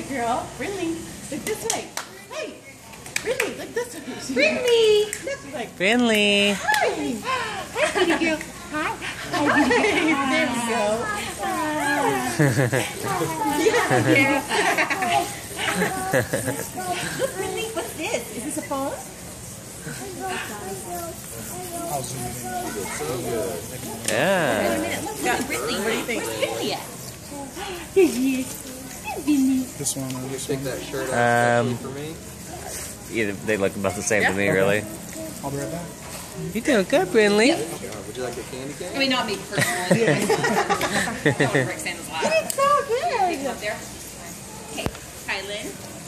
girl. Brinley, look this way. Hey, Brinley, look this way. Brinley, this way. Brinley. Hi. Hi, kitty girl. Hi. Hi, kitty girl. There we go. Yeah. Look, Brinley, what's this? Is this a phone? I'll zoom it in. Yeah. Wait a minute. Look at Brinley. What do you think? Where's Brinley at? This one or this Take one? that shirt off for me. Yeah, they look about the same to me, really. I'll be right back. You're doing good, Brinley. Would you like a candy cane? I mean, not me personally. Rick Santa's laugh. It's so good. Up there. Okay, Kylan.